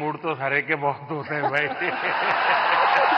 Mood तो हरे के बहुत होते हैं भाई।